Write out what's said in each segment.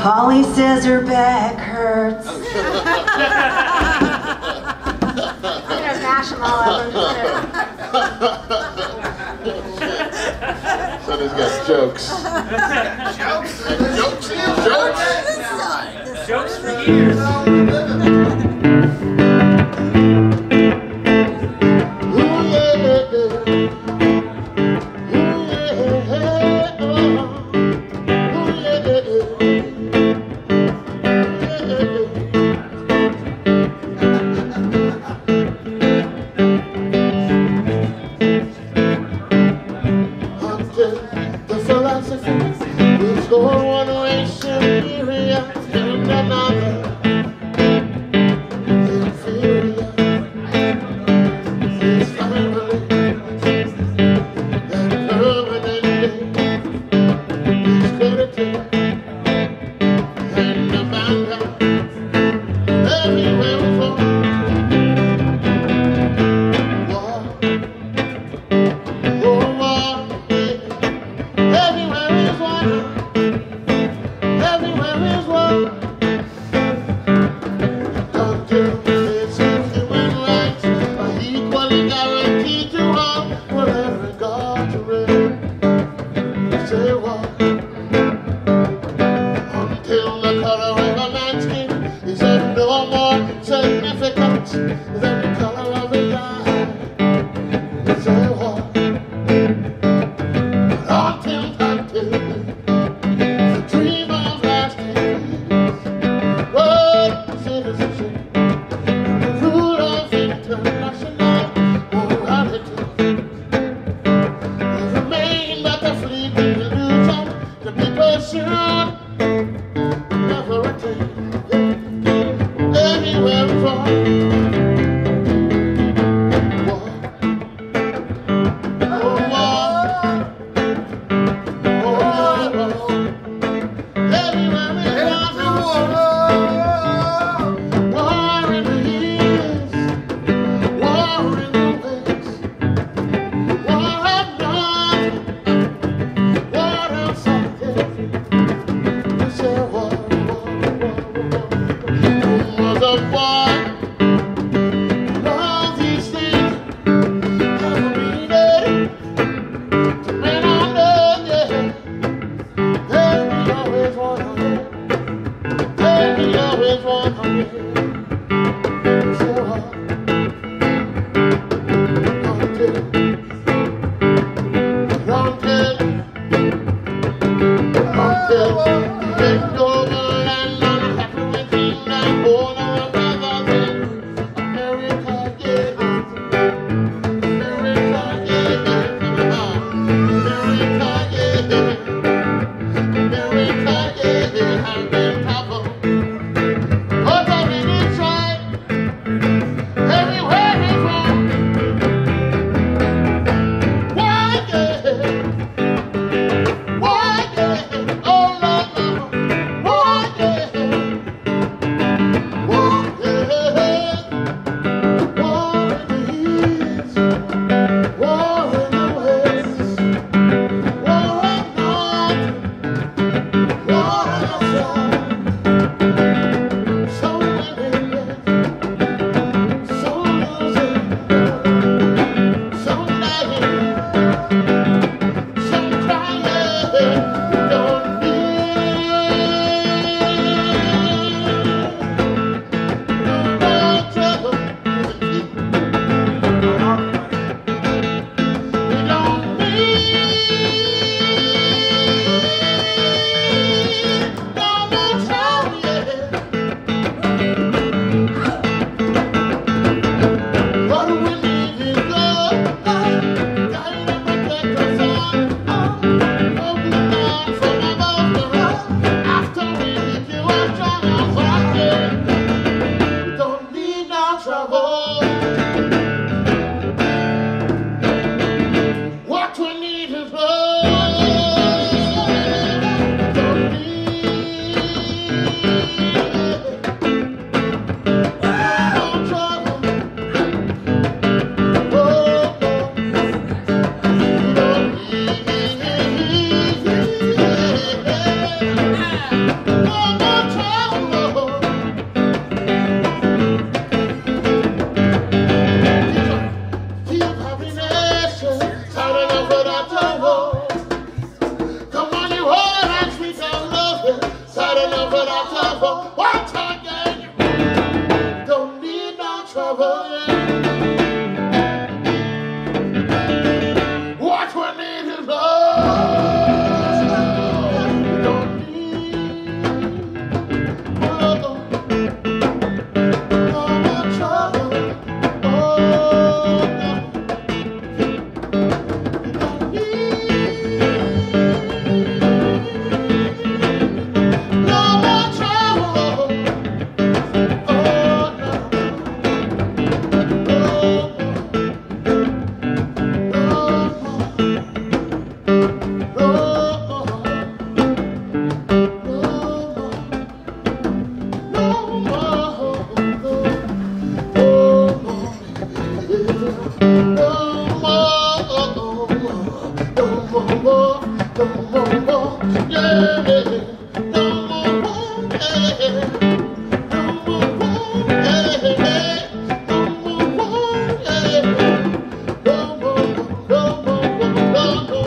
Polly says her back hurts. I'm gonna mash them all up and put Sonny's got jokes. Jokes? Jokes for years. The philosophy is going one way, superior and another inferior. It's finally that permanently is credited and abandoned everywhere we go. Everywhere is war. more, no more, yeah. No more, yeah. No more, yeah. No more, yeah. No more, no more, no more.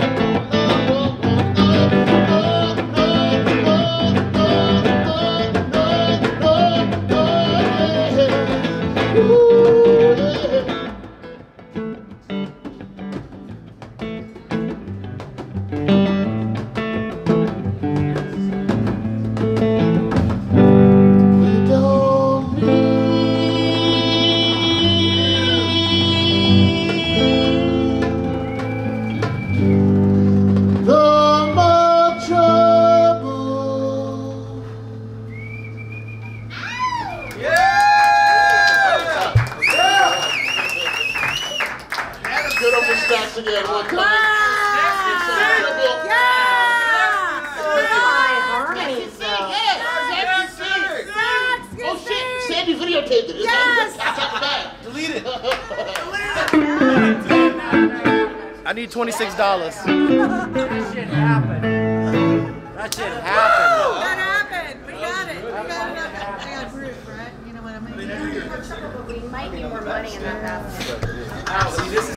Get up the stacks again one time. Yeah! High harmonies, though. Oh shit, Sandy videotaped it. Yes! Catch out the bag. Delete it. I need $26. That shit happened. That shit happened. That happened. We got it. We got it. I got proof, right? You know what I mean? We might need more money in that basket.